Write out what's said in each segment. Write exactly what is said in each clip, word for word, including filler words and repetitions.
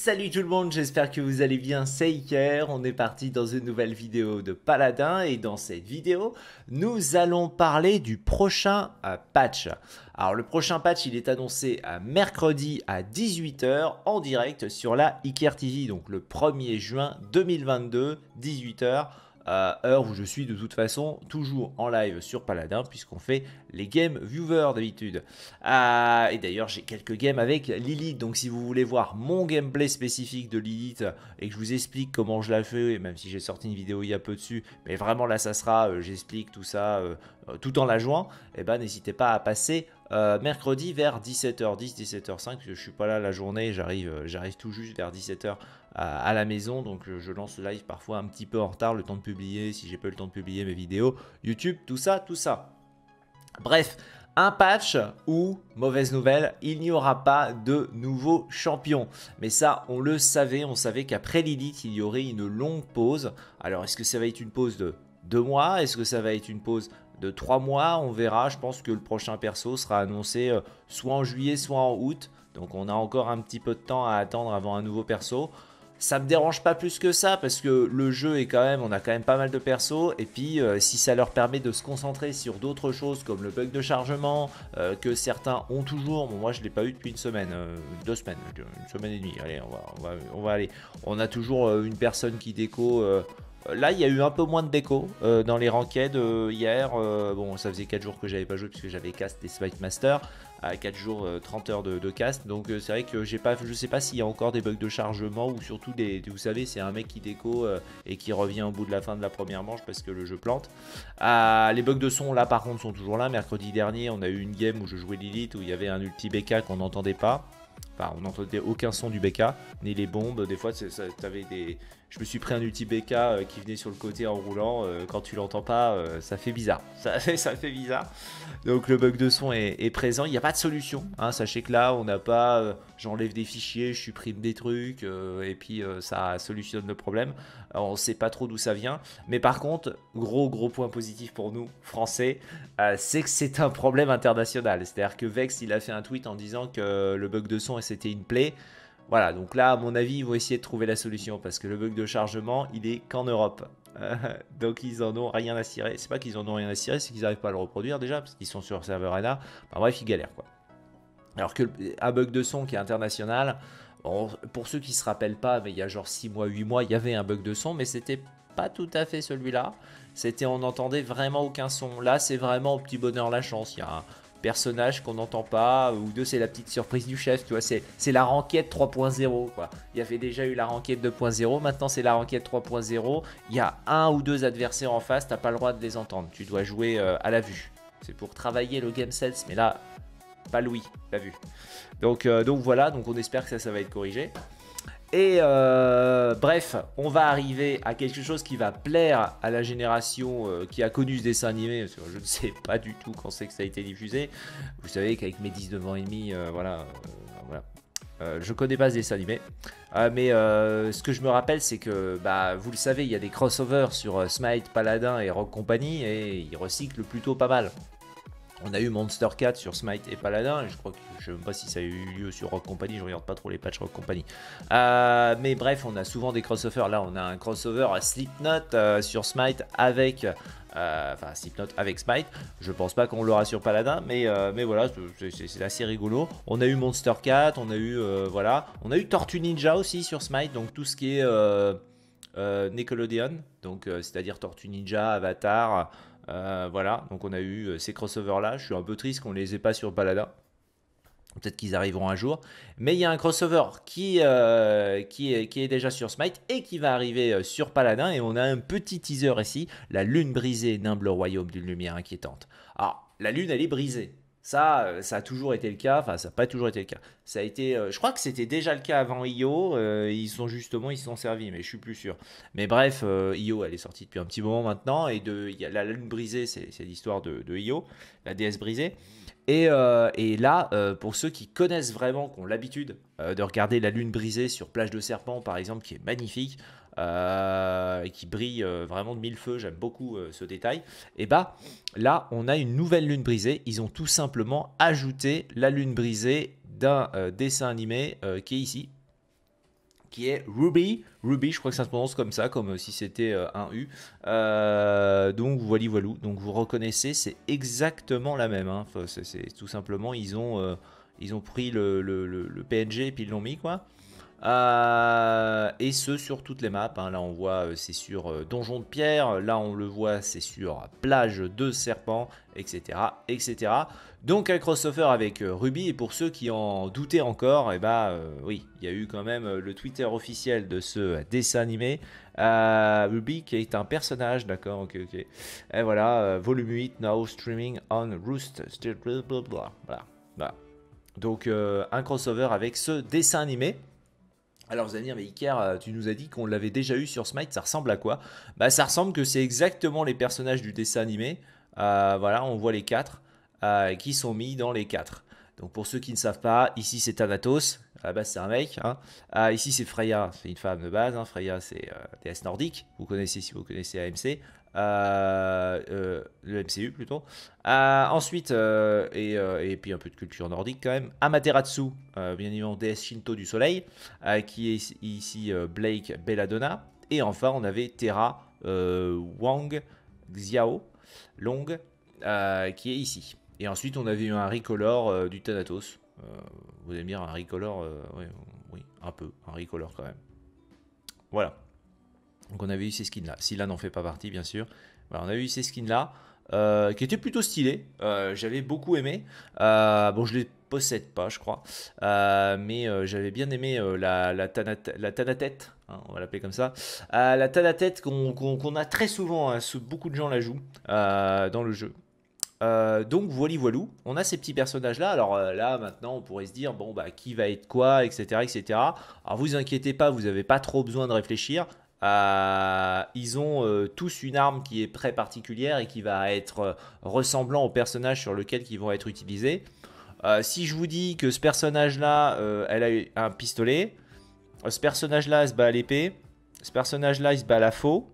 Salut tout le monde, j'espère que vous allez bien, c'est Iker, on est parti dans une nouvelle vidéo de Paladin et dans cette vidéo, nous allons parler du prochain euh, patch. Alors le prochain patch, il est annoncé à mercredi à dix-huit heures en direct sur la Iker T V, donc le premier juin deux mille vingt-deux, dix-huit heures. Euh, heure où je suis de toute façon toujours en live sur Paladin puisqu'on fait les game viewers d'habitude. Euh, et d'ailleurs j'ai quelques games avec Lilith, donc si vous voulez voir mon gameplay spécifique de Lilith et que je vous explique comment je la fais, même si j'ai sorti une vidéo il y a peu dessus, mais vraiment là ça sera, euh, j'explique tout ça euh, euh, tout en la jouant, et ben n'hésitez pas à passer Euh, mercredi vers dix-sept heures dix, dix-sept heures cinq, parce que je suis pas là la journée, j'arrive euh, j'arrive tout juste vers dix-sept heures à, à la maison, donc euh, je lance le live parfois un petit peu en retard, le temps de publier, si j'ai pas eu le temps de publier mes vidéos, YouTube, tout ça, tout ça. Bref, un patch où, mauvaise nouvelle, il n'y aura pas de nouveaux champions. Mais ça, on le savait, on savait qu'après Lilith, il y aurait une longue pause. Alors, est-ce que ça va être une pause de deux mois? Est-ce que ça va être une pause de trois mois? On verra. Je pense que le prochain perso sera annoncé euh, soit en juillet, soit en août. Donc, on a encore un petit peu de temps à attendre avant un nouveau perso. Ça me dérange pas plus que ça parce que le jeu est quand même, on a quand même pas mal de persos et puis euh, si ça leur permet de se concentrer sur d'autres choses comme le bug de chargement euh, que certains ont toujours, bon, moi je l'ai pas eu depuis une semaine, euh, deux semaines, une semaine et demie, allez on va, on va, on va aller, on a toujours euh, une personne qui déco. Euh, Là, il y a eu un peu moins de déco euh, dans les ranked euh, hier. Euh, bon, ça faisait quatre jours que j'avais pas joué puisque j'avais cast des Smite Master à quatre jours, euh, trente heures de, de cast. Donc, euh, c'est vrai que j'ai pas, je sais pas s'il y a encore des bugs de chargement ou surtout des. Vous savez, c'est un mec qui déco euh, et qui revient au bout de la fin de la première manche parce que le jeu plante. Euh, les bugs de son, là, par contre, sont toujours là. Mercredi dernier, on a eu une game où je jouais Lilith où il y avait un ulti B K qu'on n'entendait pas. Enfin, on n'entendait aucun son du B K, ni les bombes. Des fois, t'avais des. Je me suis pris un ulti B K euh, qui venait sur le côté en roulant. Euh, quand tu l'entends pas, euh, ça fait bizarre. Ça fait, ça fait bizarre. Donc le bug de son est, est présent. Il n'y a pas de solution. Hein. Sachez que là, on n'a pas. Euh, J'enlève des fichiers, je supprime des trucs, euh, et puis euh, ça solutionne le problème. Alors, on ne sait pas trop d'où ça vient. Mais par contre, gros gros point positif pour nous, Français, euh, c'est que c'est un problème international. C'est-à-dire que Vex, il a fait un tweet en disant que le bug de son c'était une plaie. Voilà, donc là, à mon avis, ils vont essayer de trouver la solution parce que le bug de chargement, il est qu'en Europe. Euh, donc ils en ont rien à cirer. C'est pas qu'ils en ont rien à cirer, c'est qu'ils n'arrivent pas à le reproduire déjà parce qu'ils sont sur serveur A N A. Enfin, bref, ils galèrent quoi. Alors que un bug de son qui est international, bon, pour ceux qui se rappellent pas, mais il y a genre six mois, huit mois, il y avait un bug de son, mais c'était pas tout à fait celui-là. C'était, on n'entendait vraiment aucun son. Là, c'est vraiment au petit bonheur la chance. Il y a un personnage qu'on n'entend pas, ou deux, c'est la petite surprise du chef, tu vois, c'est la ranked trois point zéro, quoi. Il y avait déjà eu la ranked deux point zéro, maintenant c'est la ranked trois point zéro. Il y a un ou deux adversaires en face, t'as pas le droit de les entendre. Tu dois jouer euh, à la vue. C'est pour travailler le game sense, mais là, pas Louis, la vue. Donc, euh, donc voilà, donc on espère que ça, ça va être corrigé. Et euh, bref, on va arriver à quelque chose qui va plaire à la génération euh, qui a connu ce dessin animé. Parce que je ne sais pas du tout quand c'est que ça a été diffusé. Vous savez qu'avec mes dix-neuf ans et demi, euh, voilà, euh, voilà. Euh, je connais pas ce dessin animé. Euh, mais euh, ce que je me rappelle, c'est que, bah, vous le savez, il y a des crossovers sur euh, Smite, Paladin et Rogue Company et ils recyclent plutôt pas mal. On a eu Monster quatre sur Smite et Paladin, et je crois que je ne sais même pas si ça a eu lieu sur Rogue Company, je regarde pas trop les patchs Rogue Company. Euh, mais bref, on a souvent des crossovers. Là, on a un crossover à Slipknot euh, sur Smite avec, euh, enfin Slipknot avec Smite. Je pense pas qu'on l'aura sur Paladin, mais euh, mais voilà, c'est assez rigolo. On a eu Monster quatre, on a eu euh, voilà, on a eu Tortue Ninja aussi sur Smite, donc tout ce qui est euh, euh, Nickelodeon, donc euh, c'est-à-dire Tortue Ninja, Avatar. Euh, voilà, donc on a eu euh, ces crossovers là. Je suis un peu triste qu'on les ait pas sur Paladin. Peut-être qu'ils arriveront un jour. Mais il y a un crossover qui, euh, qui, est, qui est déjà sur Smite et qui va arriver euh, sur Paladin. Et on a un petit teaser ici. La lune brisée, nimble royaume d'une lumière inquiétante. Alors, la lune, elle est brisée. Ça, ça a toujours été le cas. Enfin, ça n'a pas toujours été le cas. Ça a été, euh, je crois que c'était déjà le cas avant I O. Euh, ils sont justement, ils se sont servis, mais je suis plus sûr. Mais bref, euh, I O, elle est sortie depuis un petit moment maintenant. Et de, y a la lune brisée, c'est l'histoire de, de I O, la déesse brisée. Et, euh, et là, euh, pour ceux qui connaissent vraiment, qui ont l'habitude euh, de regarder la lune brisée sur Plage de Serpent, par exemple, qui est magnifique, euh, et qui brille euh, vraiment de mille feux, j'aime beaucoup euh, ce détail, et bah là, on a une nouvelle lune brisée. Ils ont tout simplement ajouté la lune brisée d'un euh, dessin animé euh, qui est ici. qui est Ruby. Ruby, je crois que ça se prononce comme ça, comme si c'était euh, un U. Euh, donc voilà, voilà. Donc vous reconnaissez, c'est exactement la même. Hein. Enfin, c'est tout simplement, ils ont, euh, ils ont pris le, le, le, le P N G et puis ils l'ont mis, quoi. Euh, et ce sur toutes les maps. Hein. Là on voit c'est sur euh, Donjon de Pierre. Là on le voit c'est sur Plage de Serpent, et cetera, et cetera. Donc un crossover avec euh, Ruby. Et pour ceux qui en doutaient encore, et eh bah euh, oui, il y a eu quand même euh, le Twitter officiel de ce dessin animé. Euh, Ruby qui est un personnage, d'accord, ok, ok. Et voilà, euh, volume huit, now streaming on Roost. Voilà, voilà. Donc euh, un crossover avec ce dessin animé. Alors vous allez dire, mais Iker, tu nous as dit qu'on l'avait déjà eu sur Smite, ça ressemble à quoi? Bah ça ressemble que c'est exactement les personnages du dessin animé. Euh, voilà, on voit les quatre euh, qui sont mis dans les quatre. Donc pour ceux qui ne savent pas, ici c'est Thanatos, à la base c'est un mec. Hein. Euh, ici c'est Freya, c'est une femme de base. Hein. Freya c'est euh, déesse nordique, vous connaissez si vous connaissez A M C. Euh, euh, le M C U plutôt. Euh, ensuite, euh, et, euh, et puis un peu de culture nordique quand même. Amaterasu, euh, bien évidemment déesse Shinto du soleil, euh, qui est ici euh, Blake Belladonna. Et enfin, on avait Terra euh, Wang Xiao Long, euh, qui est ici. Et ensuite, on avait eu un recolor euh, du Thanatos. Euh, vous allez me dire un recolor, euh, oui, oui, un peu, un recolor quand même. Voilà. Donc on avait eu ces skins là. Scylla n'en fait pas partie bien sûr. Voilà, on a eu ces skins là euh, qui étaient plutôt stylés. Euh, j'avais beaucoup aimé. Euh, bon, je les possède pas, je crois. Euh, mais euh, j'avais bien aimé euh, la, la, tanat, la Tanatête. Hein, on va l'appeler comme ça. Euh, la Tanatête qu'on qu'on, qu'on a très souvent. Hein, beaucoup de gens la jouent euh, dans le jeu. Euh, donc voilà, voilou, on a ces petits personnages là. Alors euh, là maintenant on pourrait se dire bon bah qui va être quoi, etc, etc. Alors vous inquiétez pas, vous n'avez pas trop besoin de réfléchir. Euh, ils ont euh, tous une arme qui est très particulière et qui va être euh, ressemblant au personnage sur lequel ils vont être utilisés. Euh, si je vous dis que ce personnage là euh, elle a un pistolet, ce personnage là se bat à l'épée, ce personnage là il se bat à la faux.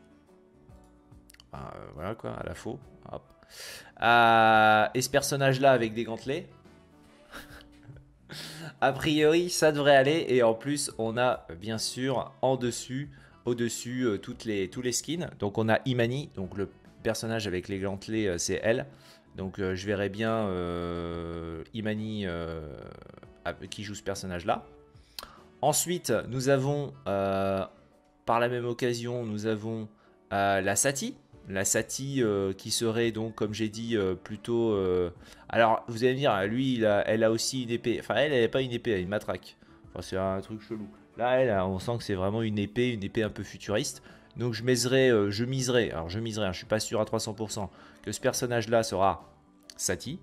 Euh, voilà quoi, à la faux. Hop. Euh, et ce personnage là avec des gantelets. A priori ça devrait aller. Et en plus on a bien sûr en dessus, au dessus euh, toutes les, tous les skins. Donc on a Imani, donc le personnage avec les gantelets euh, c'est elle. Donc euh, je verrai bien euh, Imani euh, qui joue ce personnage là. Ensuite nous avons euh, par la même occasion nous avons euh, la Sati. La Sati euh, qui serait donc comme j'ai dit euh, plutôt euh... alors vous allez me dire lui il a, elle a aussi une épée, enfin elle elle n'a pas une épée, elle a une matraque, enfin c'est un truc chelou. Là elle on sent que c'est vraiment une épée, une épée un peu futuriste. Donc je miserais, euh, je miserais, alors je miserais, hein, je suis pas sûr à trois cents pour cent que ce personnage là sera Sati.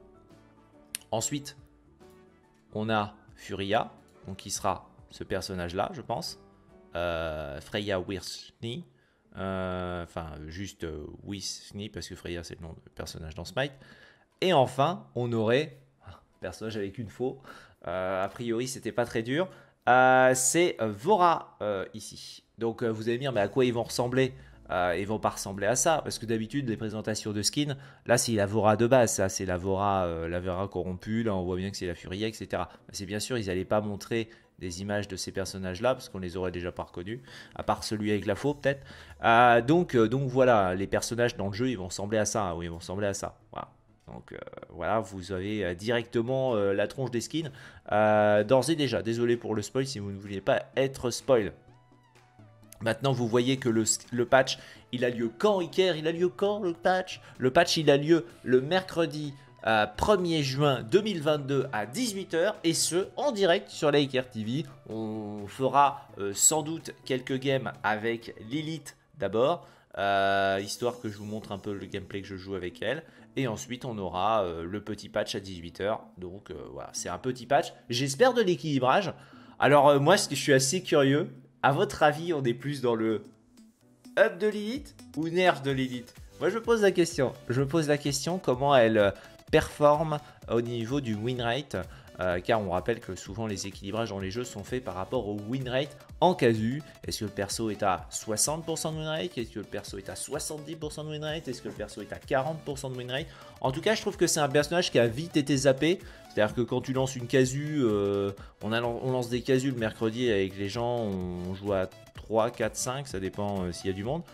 Ensuite on a Furia, donc qui sera ce personnage là je pense, euh, Freya Wyrnii. Euh, enfin juste euh, Wyrnii parce que Freya c'est le nom du personnage dans Smite. Et enfin on aurait un personnage avec une faux, euh, a priori c'était pas très dur, euh, c'est Vora euh, ici. Donc euh, vous allez me dire mais à quoi ils vont ressembler? Euh, ils vont pas ressembler à ça parce que d'habitude les présentations de skins là c'est la Vora de base, ça c'est la Vora, euh, la Vora corrompue, là on voit bien que c'est la Furia, etc. C'est bien sûr ils n'allaient pas montrer des images de ces personnages là parce qu'on les aurait déjà pas reconnus à part celui avec la faux peut-être. Euh, donc, euh, donc voilà, les personnages dans le jeu ils vont ressembler à ça, oui ils vont ressembler à ça, voilà. Donc euh, voilà, vous avez euh, directement euh, la tronche des skins euh, d'ores et déjà. Désolé pour le spoil si vous ne vouliez pas être spoil. Maintenant vous voyez que le, le patch il a lieu quand, Iker? Il a lieu quand le patch? Le patch il a lieu le mercredi Euh, premier juin deux mille vingt-deux à dix-huit heures et ce en direct sur la Iker T V. On fera euh, sans doute quelques games avec Lilith d'abord, euh, histoire que je vous montre un peu le gameplay que je joue avec elle. Et ensuite on aura euh, le petit patch à dix-huit heures. Donc euh, voilà, c'est un petit patch. J'espère de l'équilibrage. Alors euh, moi je suis assez curieux. À votre avis on est plus dans le up de Lilith ou nerf de Lilith? Moi je me pose la question. Je me pose la question comment elle performe au niveau du win rate. euh, car on rappelle que souvent les équilibrages dans les jeux sont faits par rapport au win rate en casu. Est-ce que le perso est à soixante pour cent de win rate? Est-ce que le perso est à soixante-dix pour cent de win rate? Est-ce que le perso est à quarante pour cent de win rate? En tout cas, je trouve que c'est un personnage qui a vite été zappé. C'est-à-dire que quand tu lances une casu, euh, on, a, on lance des casus le mercredi avec les gens, on joue à trois, quatre, cinq, ça dépend euh, s'il y a du monde.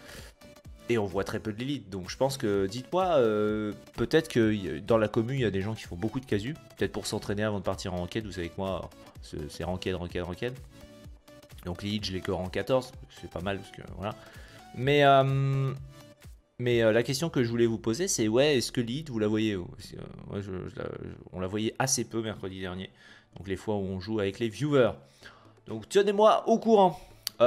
Et on voit très peu de l'élite, donc je pense que, dites-moi, euh, peut-être que dans la commune, il y a des gens qui font beaucoup de casus, peut-être pour s'entraîner avant de partir en ranked, vous savez que moi, c'est ranked, ranked, ranked. Donc l'élite, je l'ai que en quatorze, c'est pas mal, parce que voilà. Mais, euh, mais euh, la question que je voulais vous poser, c'est, ouais, est-ce que l'élite, vous la voyez euh, ouais, je, je, je, On la voyait assez peu mercredi dernier, donc les fois où on joue avec les viewers. Donc tenez-moi au courant.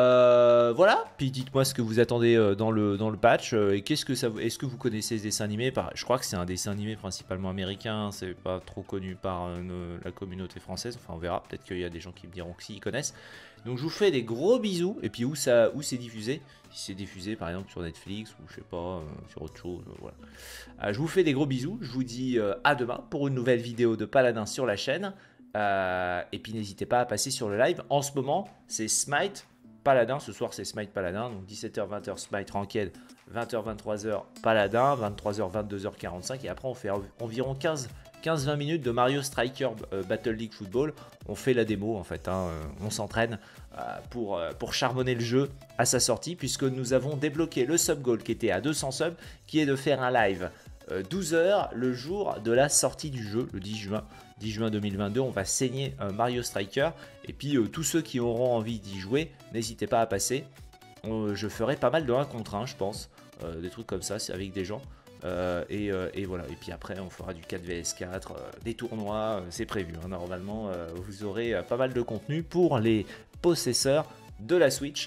Euh, voilà, puis dites-moi ce que vous attendez euh, dans le, dans le patch euh, et qu'est-ce que ça, est-ce que vous connaissez ce dessin animé? Je crois que c'est un dessin animé principalement américain, hein, c'est pas trop connu par euh, la communauté française, enfin on verra, peut-être qu'il y a des gens qui me diront que si ils connaissent. Donc je vous fais des gros bisous, et puis où ça, où c'est diffusé, si c'est diffusé par exemple sur Netflix ou je sais pas, euh, sur autre chose, euh, voilà. Euh, je vous fais des gros bisous, je vous dis euh, à demain pour une nouvelle vidéo de Paladin sur la chaîne, euh, et puis n'hésitez pas à passer sur le live, en ce moment c'est Smite Paladin, ce soir c'est Smite Paladin, donc dix-sept heures vingt heures Smite Ranked, vingt heures vingt-trois heures Paladin, vingt-trois heures vingt-deux heures quarante-cinq, et après on fait environ quinze vingt minutes de Mario Striker euh, Battle League Football. On fait la démo en fait, hein, euh, on s'entraîne euh, pour, euh, pour charbonner le jeu à sa sortie, puisque nous avons débloqué le sub goal qui était à deux cents subs, qui est de faire un live euh, douze heures le jour de la sortie du jeu, le dix juin. dix juin deux mille vingt-deux, on va saigner euh, Mario Striker, et puis euh, tous ceux qui auront envie d'y jouer, n'hésitez pas à passer. Euh, je ferai pas mal de un contre un, je pense, euh, des trucs comme ça, c'est avec des gens, euh, et, euh, et voilà, et puis après on fera du quatre vs quatre, euh, des tournois, euh, c'est prévu, hein, normalement euh, vous aurez euh, pas mal de contenu pour les possesseurs de la Switch.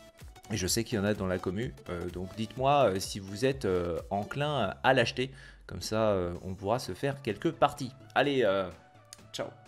Et je sais qu'il y en a dans la commu, euh, donc dites-moi euh, si vous êtes euh, enclin à l'acheter, comme ça euh, on pourra se faire quelques parties. Allez, euh, ciao.